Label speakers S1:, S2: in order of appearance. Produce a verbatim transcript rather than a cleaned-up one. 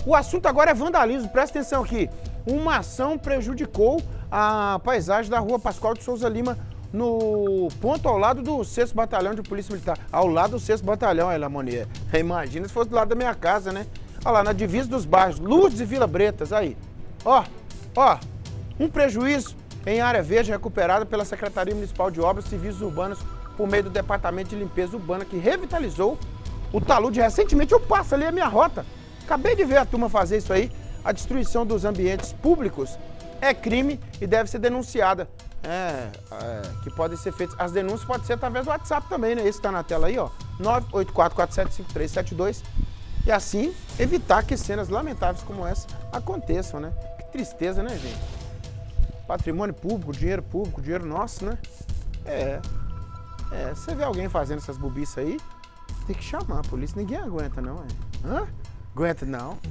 S1: O assunto agora é vandalismo, presta atenção aqui. Uma ação prejudicou a paisagem da rua Pascoal de Souza Lima, no ponto ao lado do sexto Batalhão de Polícia Militar. Ao lado do sexto Batalhão, aí, Lamonier. Imagina se fosse do lado da minha casa, né? Olha lá, na divisa dos bairros, Lourdes e Vila Bretas, aí. Ó, ó, um prejuízo em área verde recuperada pela Secretaria Municipal de Obras e Serviços Urbanos por meio do Departamento de Limpeza Urbana, que revitalizou o talude recentemente. Eu passo ali a minha rota. Acabei de ver a turma fazer isso aí. A destruição dos ambientes públicos é crime e deve ser denunciada. É, é, que podem ser feitas. As denúncias podem ser através do WhatsApp também, né? Esse que tá na tela aí, ó. nove oito quatro, quatro sete cinco três sete dois. E assim evitar que cenas lamentáveis como essa aconteçam, né? Que tristeza, né, gente? Patrimônio público, dinheiro público, dinheiro nosso, né? É. É, você vê alguém fazendo essas bobiças aí, tem que chamar a polícia. Ninguém aguenta, não, é? Hã? Aguenta, não.